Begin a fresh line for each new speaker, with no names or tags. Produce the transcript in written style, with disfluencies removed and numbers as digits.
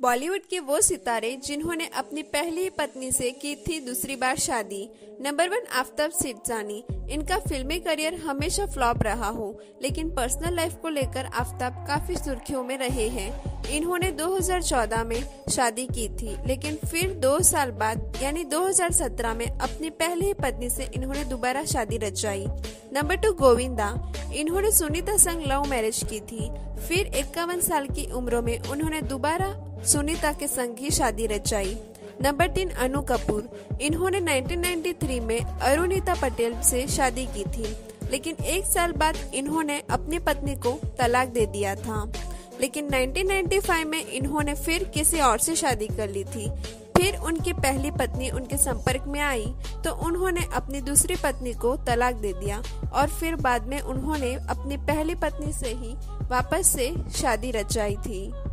बॉलीवुड के वो सितारे जिन्होंने अपनी पहली पत्नी से की थी दूसरी बार शादी। नंबर 1 आफताब सिरसानी। इनका फिल्मी करियर हमेशा फ्लॉप रहा हो, लेकिन पर्सनल लाइफ को लेकर आफताब काफी सुर्खियों में रहे हैं। इन्होंने 2014 में शादी की थी, लेकिन फिर 2 साल बाद यानी 2017 में अपनी पहली पत्नी से इन्होंने दोबारा शादी रचाई। नंबर 2 गोविंदा। इन्होंने सुनीता संग लव मैरिज की थी, फिर 51 साल की उम्र में उन्होंने दोबारा सुनीता के संग ही शादी रचाई। नंबर 3 अनु कपूर। इन्होंने 1993 में अरुणिता पटेल से शादी की थी, लेकिन 1 साल बाद इन्होंने अपनी पत्नी को तलाक दे दिया था। लेकिन 1995 में इन्होंने फिर किसी और से शादी कर ली थी। फिर उनकी पहली पत्नी उनके संपर्क में आई तो उन्होंने अपनी दूसरी पत्नी को तलाक दे दिया और फिर बाद में उन्होंने अपनी पहली पत्नी से ही वापस से शादी रचाई थी।